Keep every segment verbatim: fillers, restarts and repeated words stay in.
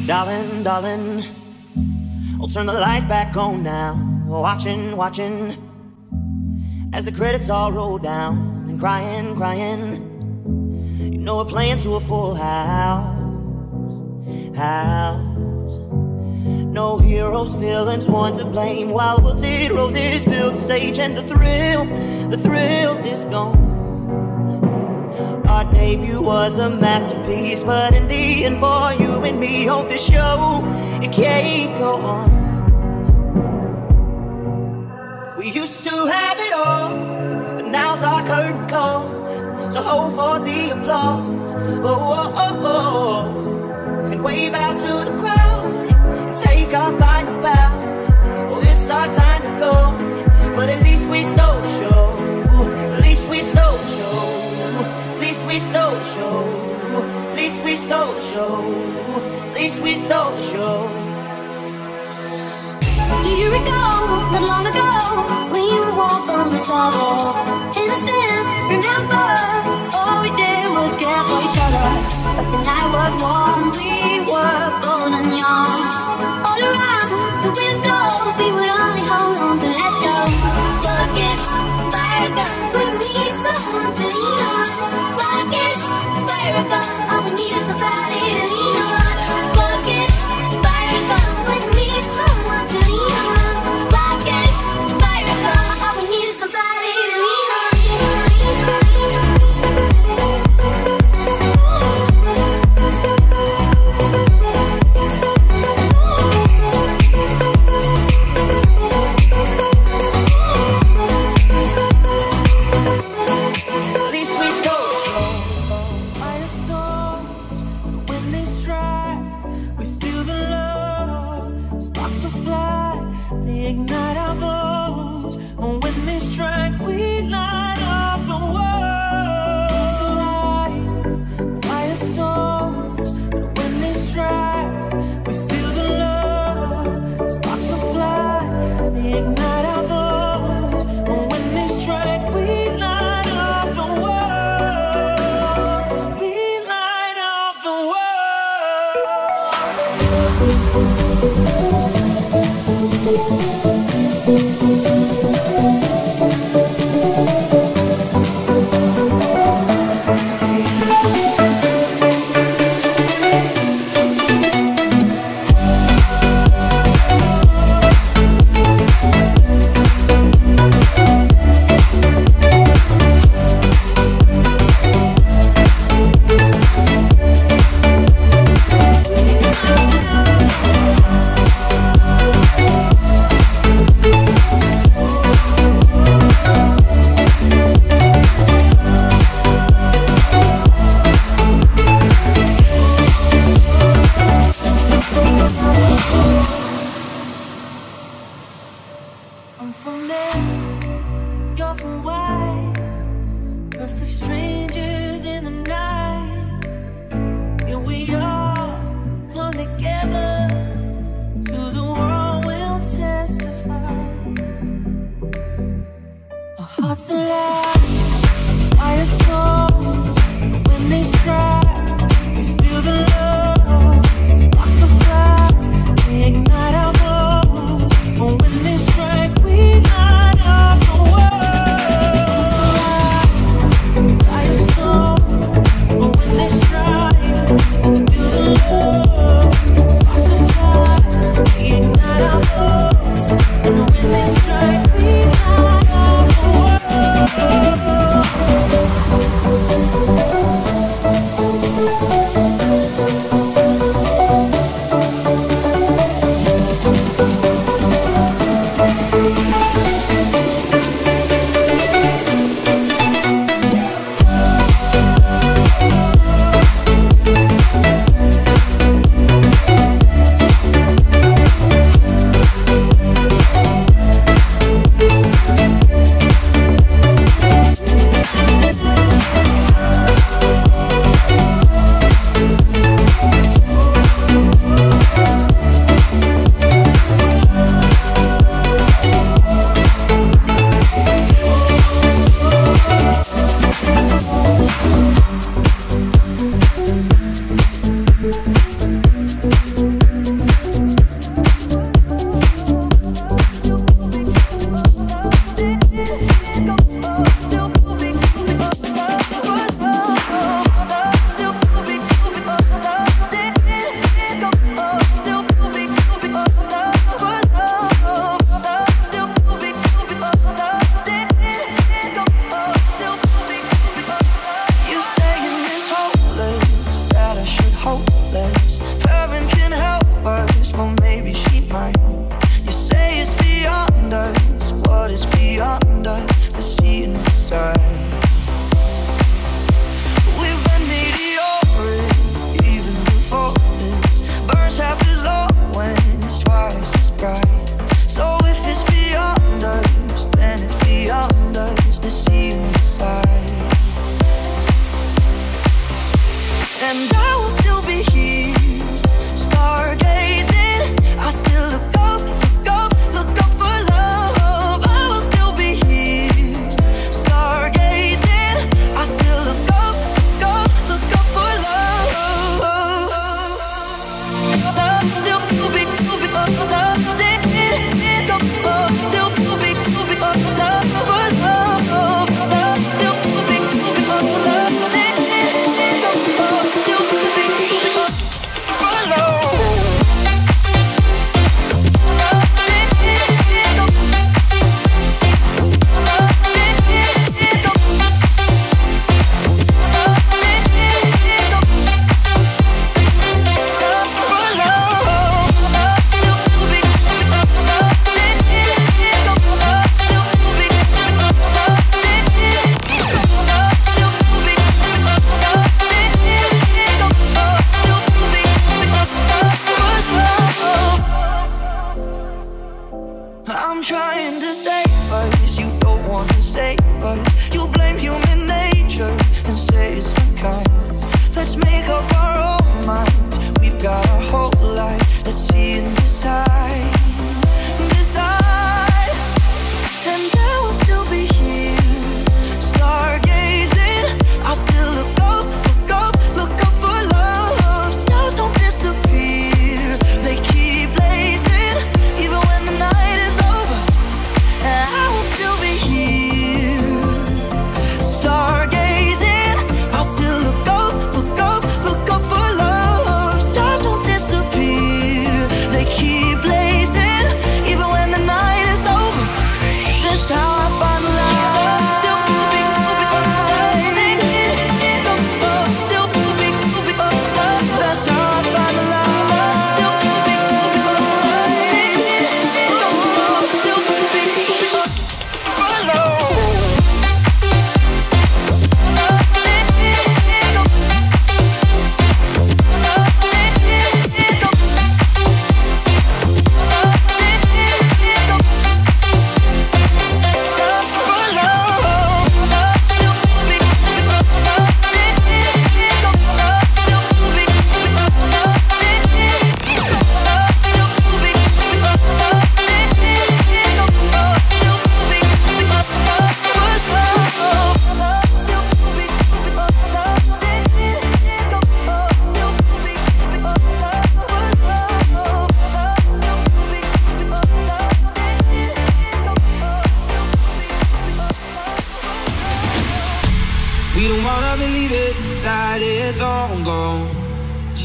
Darling, darling, I'll turn the lights back on now. Watching, watching, as the credits all roll down. And crying, crying, you know we're playing to a full house. House. No heroes, villains, one to blame. While wilted roses fill the stage, and the thrill, the thrill is gone. Our debut was a masterpiece, but in the end, for you and me on this show, it can't go on. We used to have it all, but now's our curtain call. So hold for the applause, oh, oh, oh, oh. And wave out to the crowd, and take our final bow. Oh, it's our time to go, but at least we stole the show. At least we stole the show. At least we stole the show. At least we stole the show. At least we stole the show. Do you recall, not long ago, when you walked on the sidewalk? Innocent, remember, all we did was care for each other. But the night was warm, we were golden young. All around, the wind blows, we would only hold on to let go. But yes, fire gun, we need someone to lean on. But yes, fire gun, all we need is somebody to lean on. But yes, fire gun, we need someone to lean on. But yes, fire gun, all we need is somebody to lean on. Ignite our bones, and when they strike, we light up the world. It's alive, firestorms, and when they strike, we feel the love. Sparks will fly, they ignite our bones, and when they strike, we light up the world. We light up the world.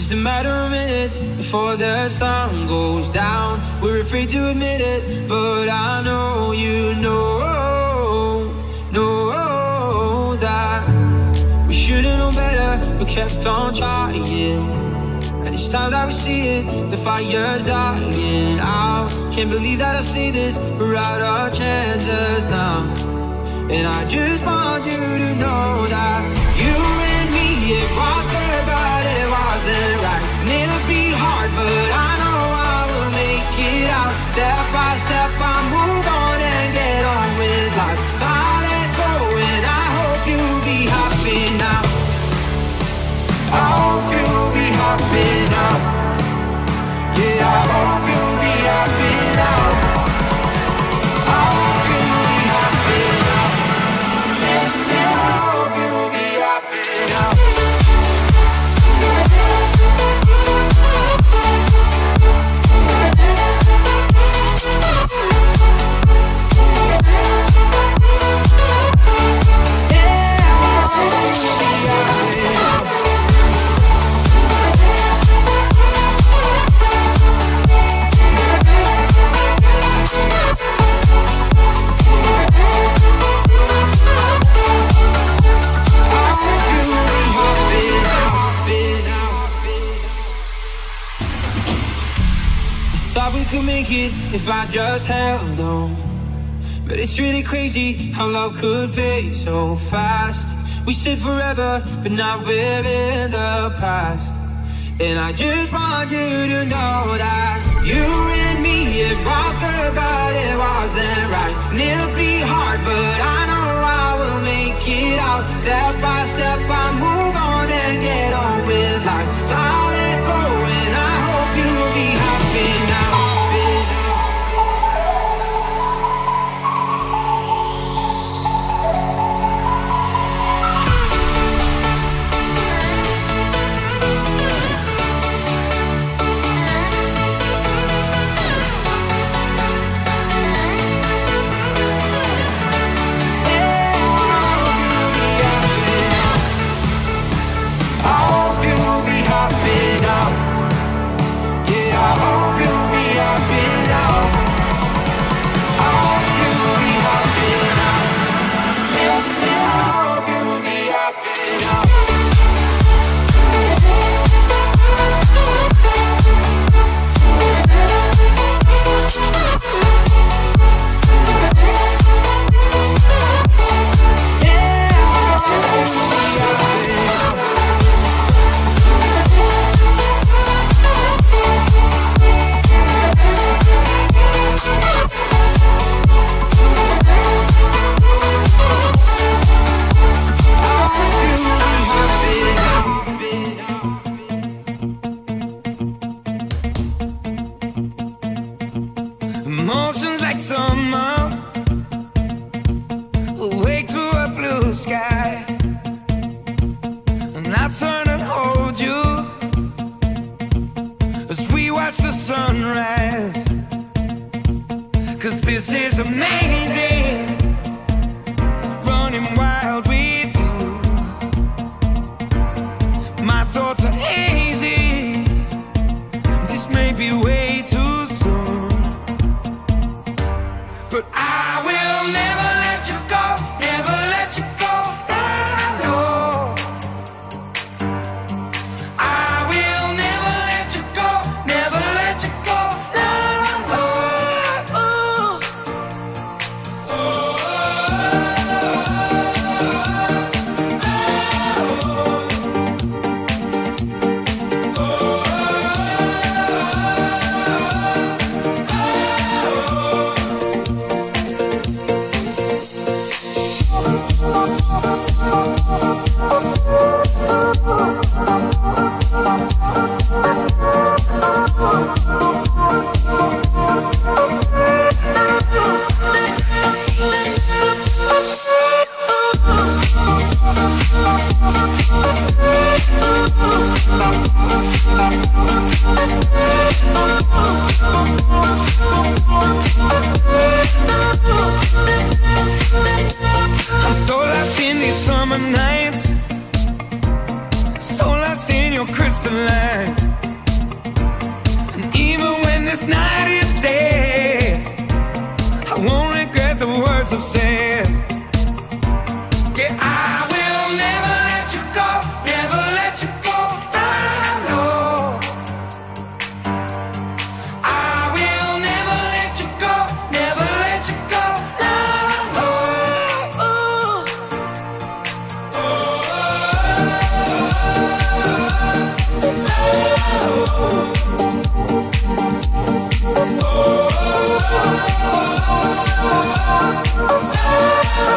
just a matter of minutes before the sun goes down. We're afraid to admit it, but I know you know, know that we should've known better, but kept on trying. And it's time that we see it, the fire's dying out. Can't believe that I see this, we're out of chances now. And I just want you to know that you and me, it was good, but it wasn't right. And it'll be hard, but I know I will make it out. Step by step, I move on and get on with life. So I let go and I hope you'll be happy now. I hope you'll be happy now. Yeah, I hope you'll be happy now. I hope you'll be happy now. Yeah, yeah, I hope you'll be happy now. We could make it if I just held on. But it's really crazy how love could fade so fast. We said forever, but now we're in the past. And I just want you to know that you and me, it was good, but it wasn't right. And it'll be hard, but I know I will make it out. Step by step, I move on and get on with life. So I'll let go and I hope you'll be happy now. Emotions like summer, awake to a blue sky, and I turn and hold you as we watch the sunrise. 'Cause this is amazing, running wild with you. My thoughts are hazy, this may be way too soon. But I will never let you go, never let you go, that I know. I will never let you go, never let you go, that I know. last. And even when this night is dead, I won't regret the words I've said. Yeah, I will never let you go, never let you go. I know I will never let you go, never let you go. I know. Oh,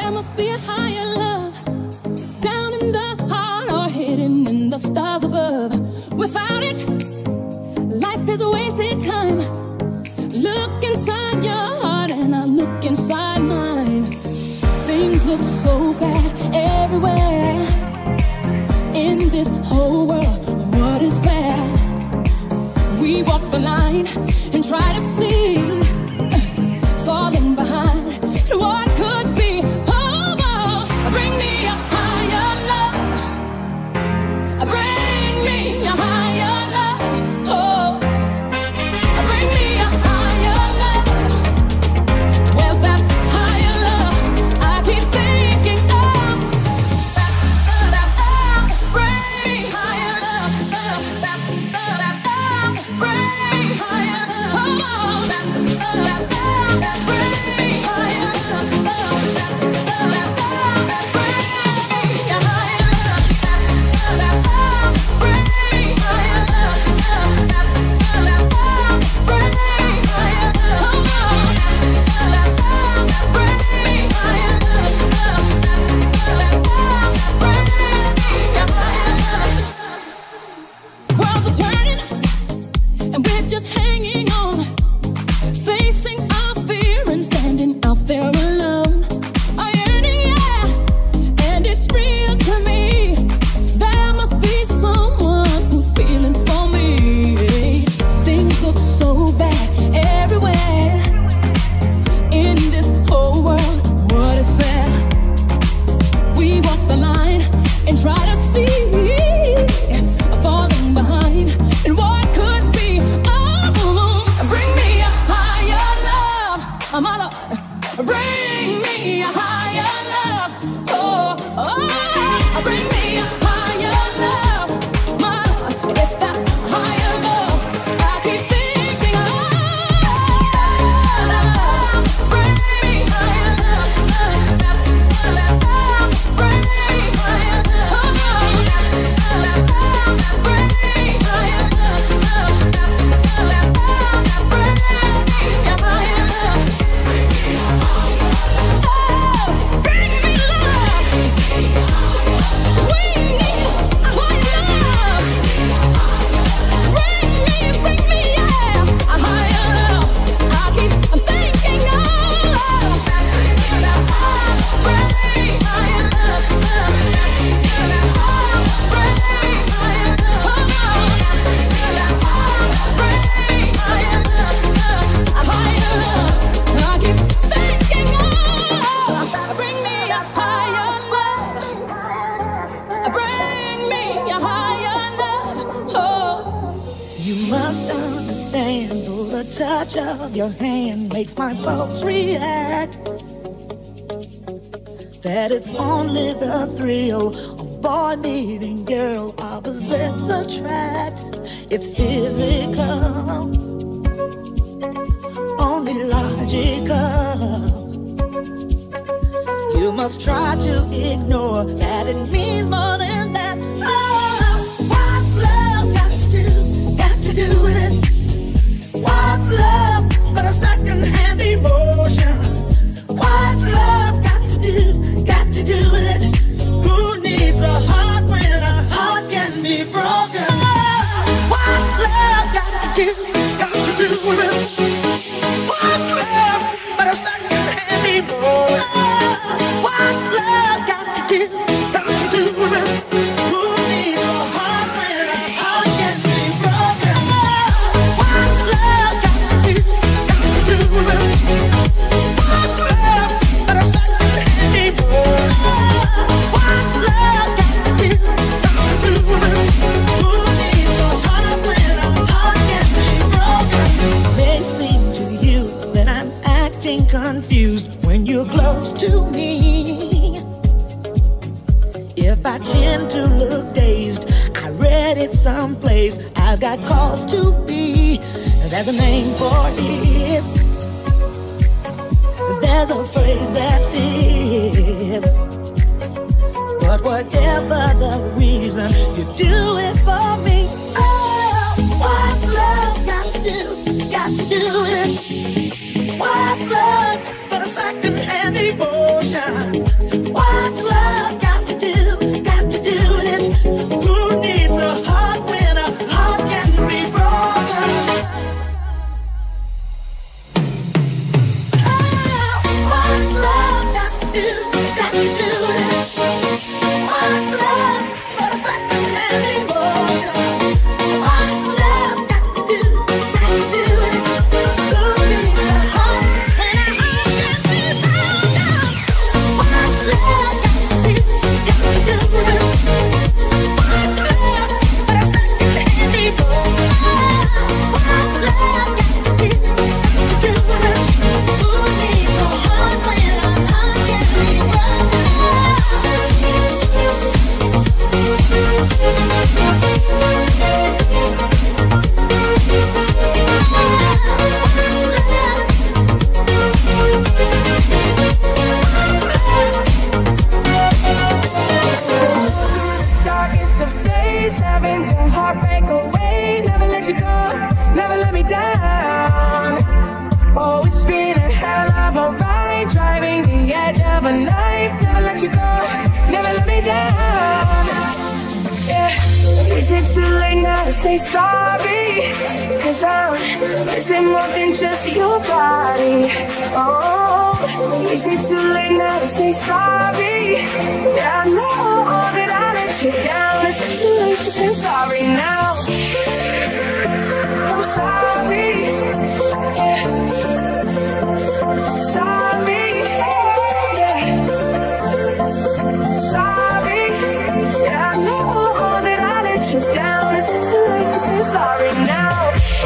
There must be a higher love down in the heart or hidden in the stars above. Without it, life is a wasted time. Look inside your heart and I look inside mine. Things look so bad everywhere in this whole world. What is fair? We walk the line and try to see, falling behind what could be. Oh, oh, bring me a higher love. Bring me a higher love. Oh, bring me a higher love. Where's that higher love I keep thinking of? Bring higher love. Bring higher love. Oh, worlds are turning and we're just hanging on, facing our fear and standing out there alone. I yearn, yeah, and it's real to me. There must be someone who's feeling for me. Things look so bad everywhere in this whole world. What is fair? We walk the line and try to see, falling behind and what could be. Oh, bring me a higher love, my Lord. Bring me a higher love. Oh, oh, bring me a higher love, my Lord. It's that higher love I keep thinking of. Bring higher love. Bring higher love. Bring higher love. Bring me a higher love. Oh, bring me love. We need a higher love. Bring me, bring me, yeah, a higher love. I keep thinking of. Bring higher love. You must understand, though the touch of your hand makes my pulse react, that it's only the thrill of boy meeting girl, opposites attract. It's physical, only logical. You must try to ignore that it means more than that. Oh, what's love got to do, got to do with it? What's love but a second-hand emotion? What's love got to do, got to do with it? Who needs a heart when a heart can be broken? Oh, what's love got to do, got to do with it? What's love but a second-hand emotion? What's love got to do, got to do with it? Who needs a heart when a heart can be broken? What's love got to do, got to do with it? What's love but a second-hand emotion? What's love got to do, got to do with it? Who needs a heart when a heart can be broken? It may seem to you that I'm acting confused when you're close to me. If I tend to look dazed, I read it someplace, I've got cause to be. There's a name for it, there's a phrase that fits. But whatever the reason, you do it for me. Oh, what's love got to do, got to do with it? What's love but a second-hand emotion. What's love got to do, got to do with it? Who needs a heart when a heart can be broken? Oh, what's love got to do, got to do with it? What's love but a second-hand emotion? What's love got to do, got to do with it? Who needs a heart when a heart can be broken? What's love got to do, got to do with it? What's love but a second-hand emotion? What's love got to do, got to do with it? Who needs a heart when a heart can be broken? Darkest of days, having to heartbreak away. Never let you go, never let me down. Oh, it's been a hell of a ride, driving the edge of a knife. Never let you go, never let me down. Yeah. Is it too late now to say sorry? Cause I'm missing more than just your body. Oh, is it too late now to say sorry? Yeah, I know that I let you down. Is it too late to say I'm sorry now? I'm sorry. Yeah. Sorry. Yeah. Sorry. Yeah, I know that I let you down. Is it too late to say I'm sorry now?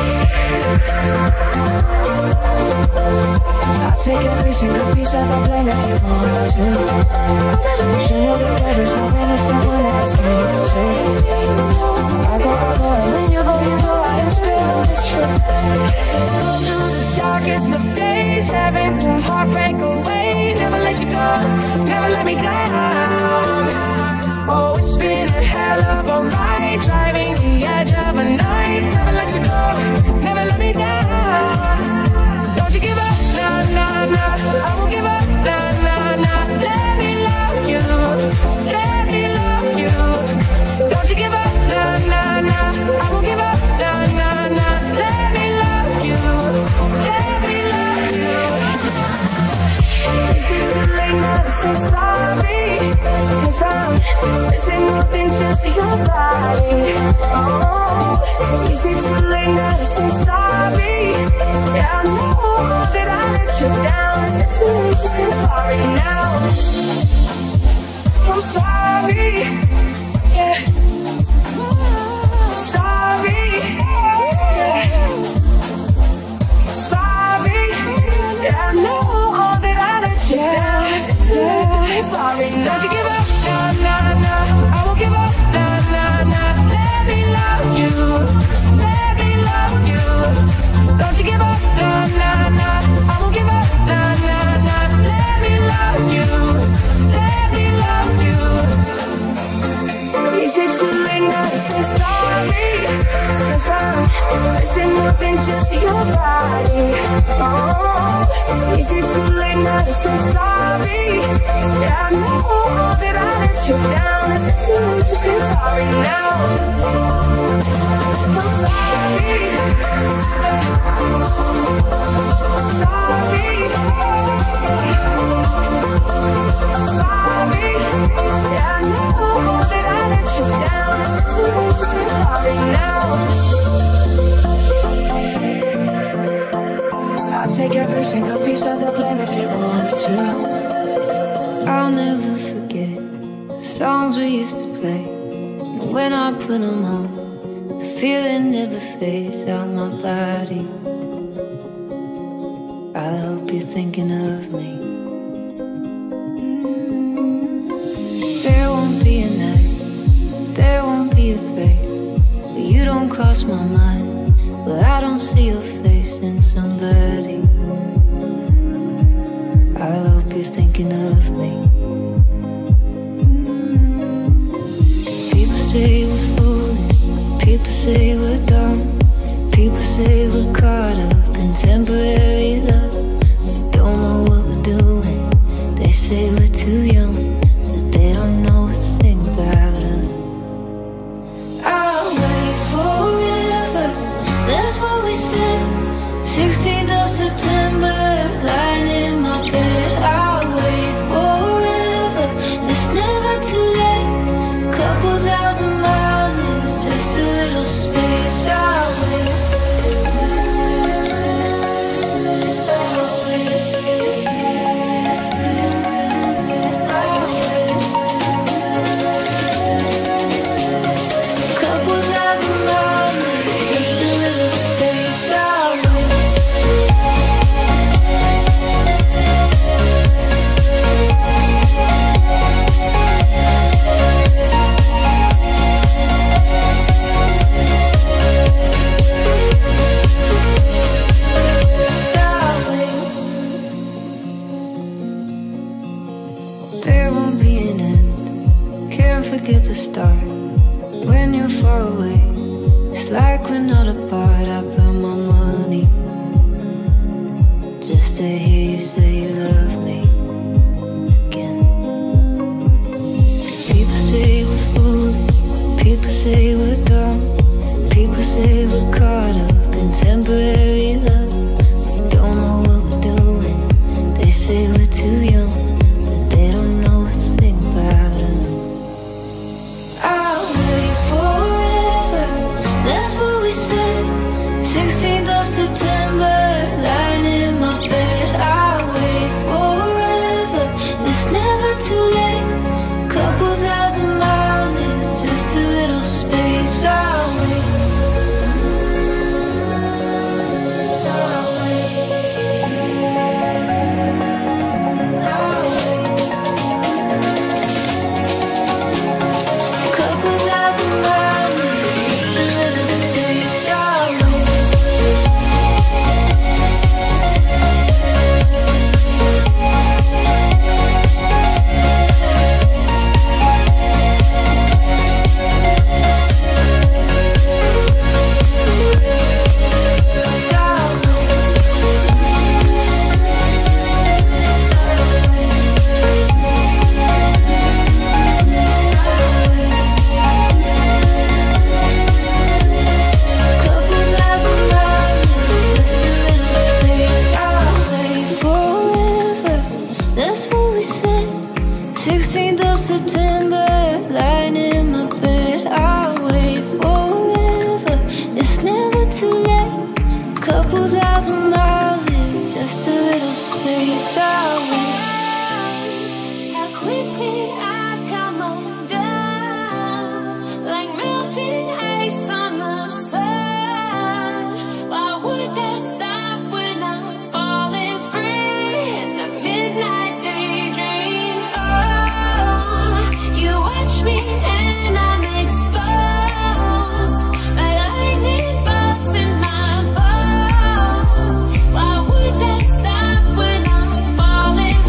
I'll take every single piece of the blame if you want to. I'm pushing you the there's no innocent one that's going to take. I go, I go, and when you go, you go, I just feel it's true. So go through the darkest of days, having to heartbreak away. Never let you go, never let me down. Oh, it's been a hell of a ride, driving the edge of a knife. Never let you go, never let me down. Don't you give up, nah, nah, nah. I won't give up, nah, nah, nah. Let me love you, let me love you. Don't you give up, nah, nah, nah. I won't give up, nah, nah, nah. Let me love you, let me love you. Is it too late now to say sorry? Cause I'm missing more than just your body. Oh, is it too late now to say sorry? Yeah, I know that I let you down. Is it too late to say sorry now? I'm sorry. Yeah. Sorry. Yeah. Sorry. Yeah, I know that I let you down. Is it too late to say sorry now? Don't you give up, nah, nah, nah. I won't give up, nah, nah, nah. Let me love you, let me love you. Don't you give up, nah, nah, nah. I won't give up, nah, nah, nah. Let me love you, let me love you. Is it too late now to say sorry? Cause I'm missing more than just your body. Oh, is it too late now to say sorry? Yeah, I know that I let you down. Is it too late to say sorry now? I'm sorry. Sorry. Sorry. Yeah, I know that I let you down. Is it too late to say sorry now? I'll take every single piece of the blame if you want to. I'll never forget the songs we used to play. And when I put them on, the feeling never fades out my body. I hope you're thinking of me. There won't be a night, there won't be a place where you don't cross my mind, where I don't see your face in somebody. I hope you're thinking of me. People say we're foolish, people say we're dumb, people say we're caught up in temporary love. We don't know what we're doing, say we're too young, that they don't know a thing about us. I'll wait forever, that's what we said. Sixteenth of September, lying in my bed. I'll wait forever, it's never too late. Couple thousand miles is just a little space. I'll wait. Forget to start when you're far away. It's like we're not apart. I put my money just to hear you say you love me again. People say we're foolish, people say we're dumb, people say we're caught up in temporary love. We don't know what we're doing. They say we're too young, but they don't know a thing about us. I'll wait forever, that's what we said. Sixteenth of September, lying in my bed. I'll wait forever, it's never too late. Couple thousand miles is just a little space. I'll wait. I'll wait. I'll wait. Couple thousand miles is just a little space. I'll wait. sixteenth of September, lying in my bed. I'll wait forever, it's never too late. Couple thousand miles is just a little space. I'll wait. How quickly I come undone, like melting ice on the sun. Why would that stop when I'm falling free in the midnight daydream? Oh, you watch me and I'm exposed, like lightning bolts in my bones. Why would that stop when I'm falling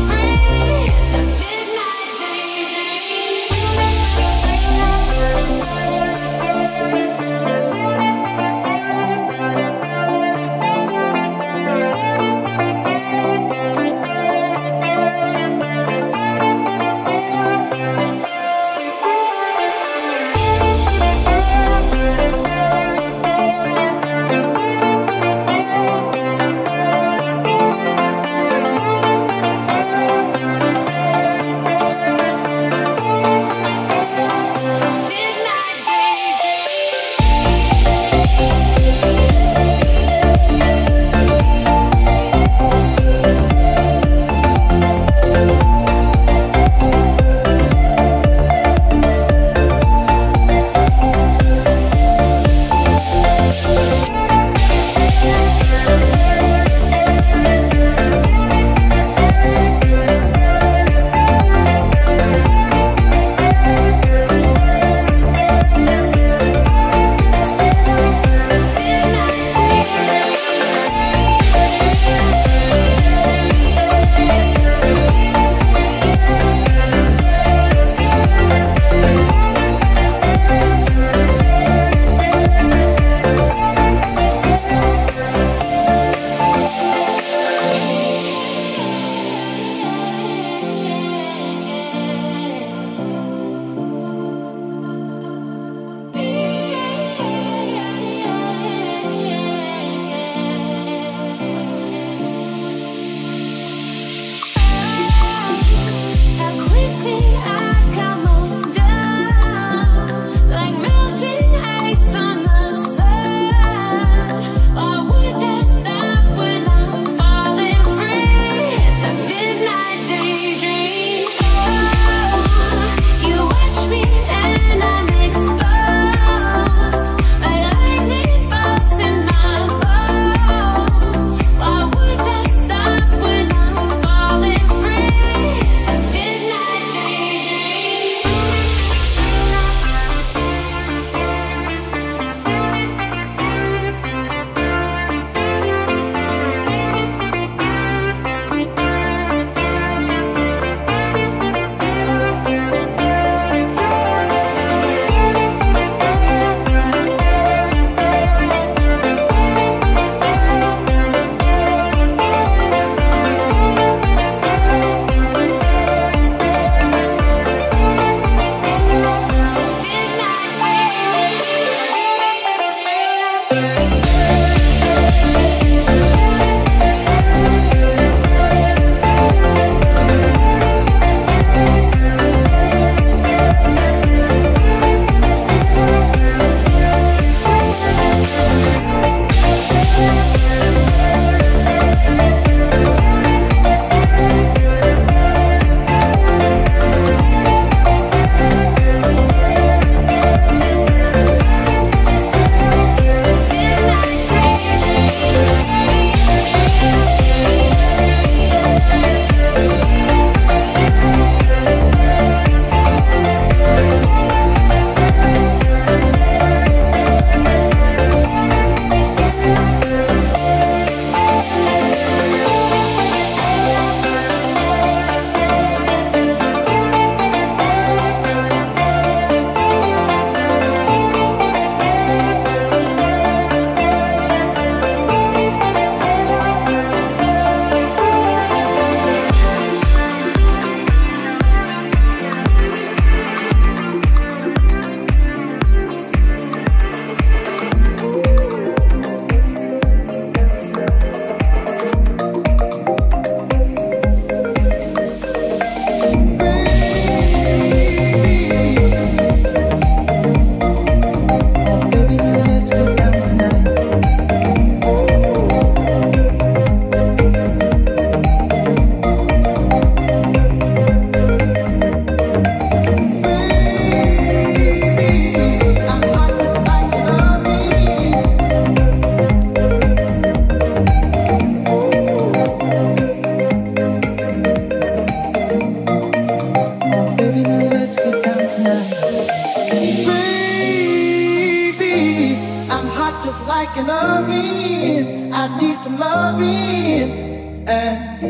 just like an oven. I need some loving. And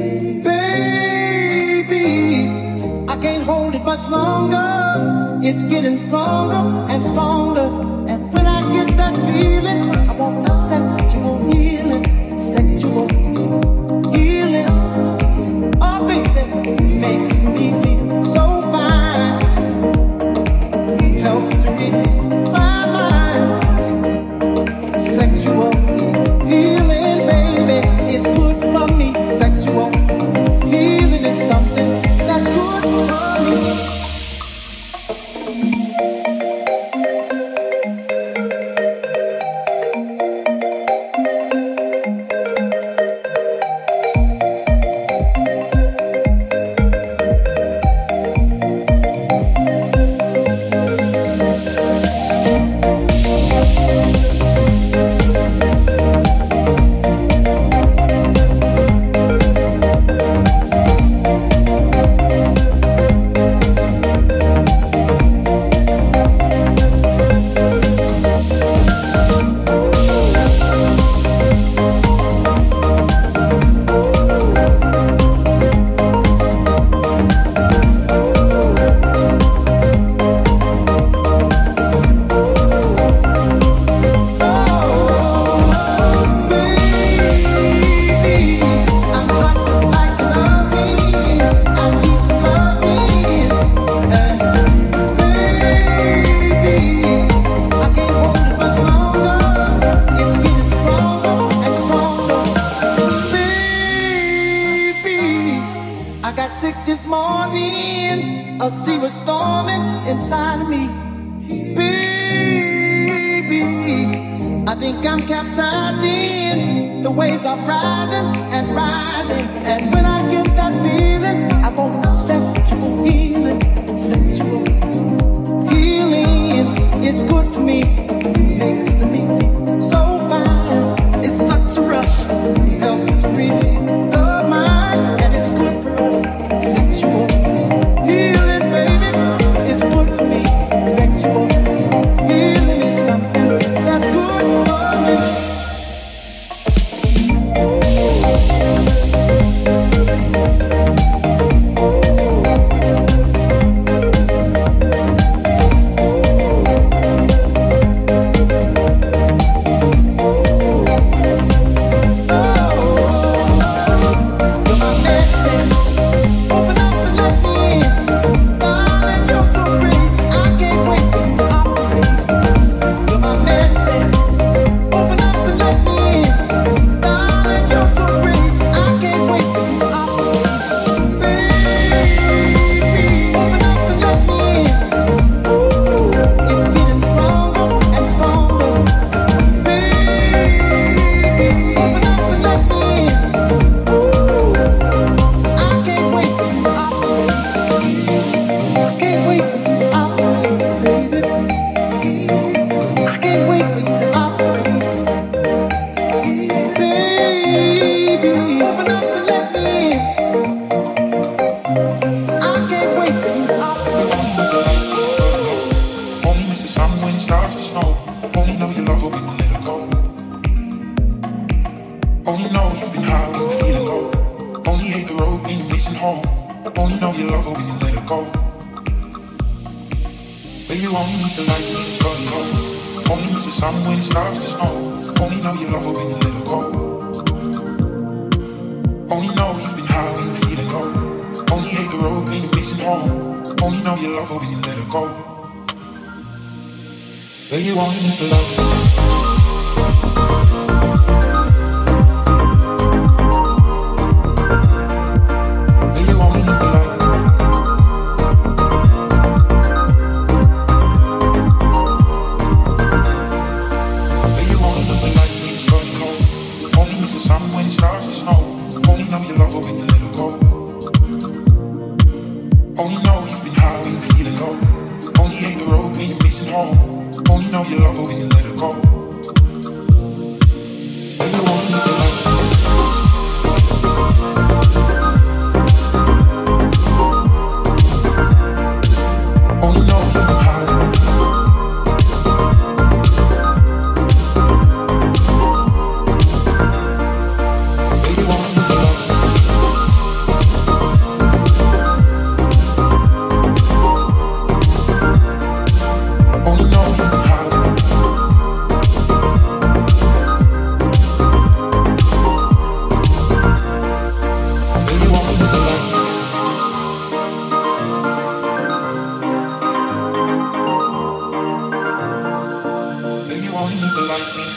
baby, I can't hold it much longer. It's getting stronger and stronger. And when I get that feeling, I want that sexual healing, sexual healing. Oh baby, makes me feel so fine. Helps to relieve my mind. Sexual healing, baby, is good for me. Sexual healing is something that's good for me.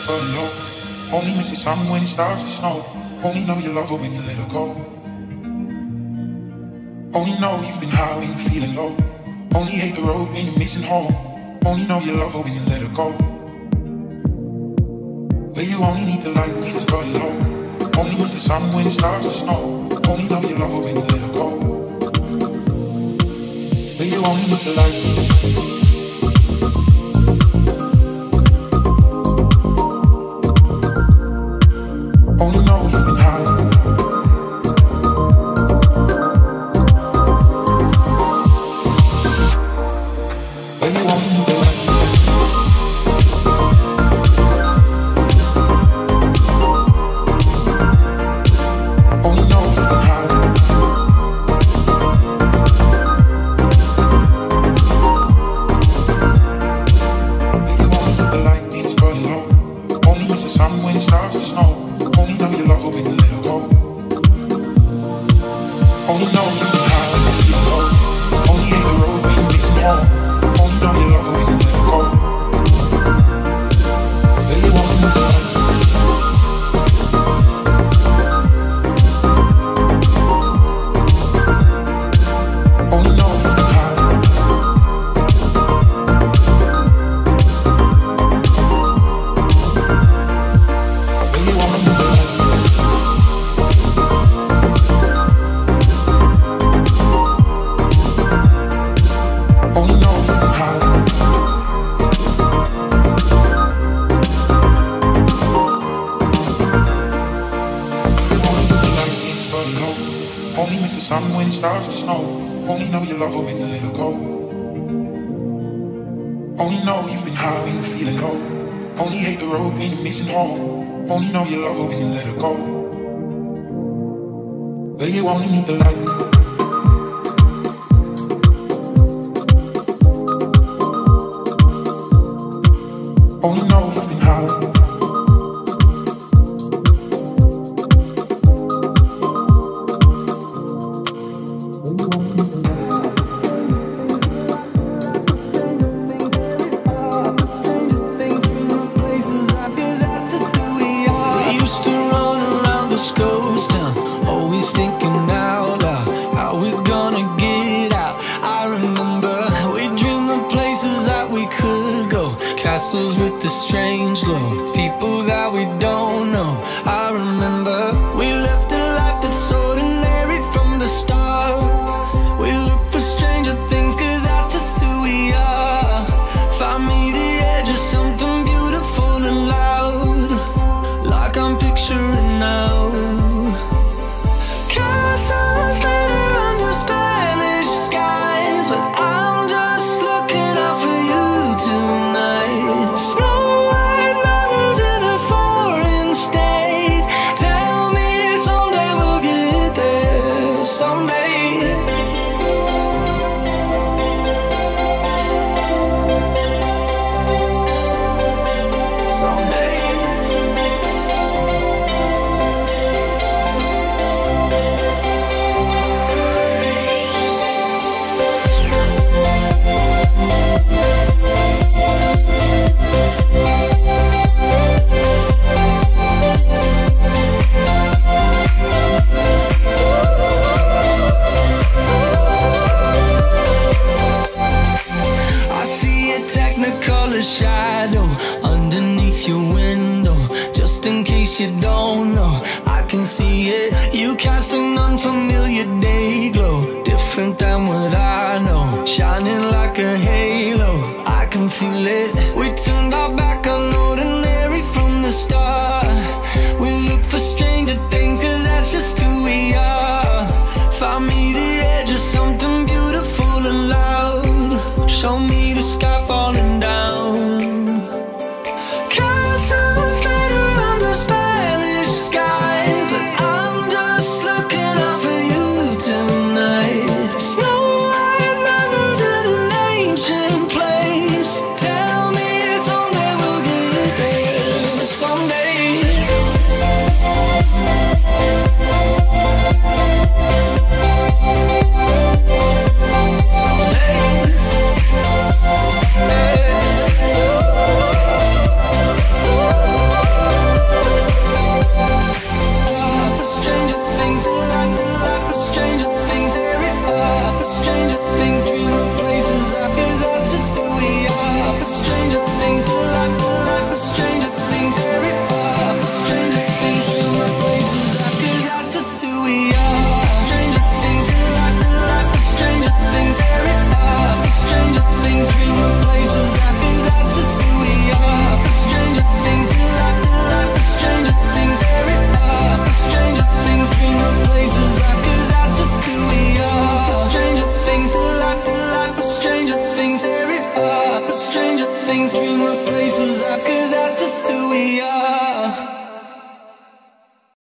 it's burning low. Only miss the sun when it starts to snow. Only know you love her when you let her go. Only know you've been high when you're feeling low. Only hate the road when you're missing home. Only know you love her when you let her go. Where you only need the light when it's burning low. Only miss the sun when it starts to snow. Only know you love her when you let her go. Where you only need the light. Only know you've been high. Where you only need the light. Only know you've been high. Where you only need the light when it's burning low. Only miss the sun when it starts to snow. Only know you love her when you let her go. Only know you've been high when you feel low. Only hate the road when you're missing home. Only know you love her when you let her go. Where you only need the light. Only know you've been high. Where you only need the light. Only know you've been high. Only know the light when it's burning low. Only miss the sun when it starts to snow. Only know you love her when you let her go. Only know you've been high when you're feeling low. Only hate the road when you're missing home. Only know you love her when you let her go. Where you only need the light. Only know you've been high. We used to run around this ghost town, always thinking out loud how we're gonna get out. I remember we dreamed of places that we could go, castles with the strange glow, people that we don't know. I remember we left a life that's ordinary from the start. We look for stranger things, cause that's just who we are. Find me the edge of something beautiful and loud, like I'm picturing now. Castles glitter under Spanish skies, but I'm just looking out for you tonight. Snow white mountains in a foreign state. Tell me someday we'll get there, someday. Someday. I see a technicolor shadow underneath your window. Just in case you don't know, I can see it. You cast an unfamiliar day glow, different than what I know, shining like a halo. I can feel it. We turned our back on ordinary from the start. We look for stranger things, cause that's just who we are. Find me the edge of something beautiful and loud. Show me the sky falling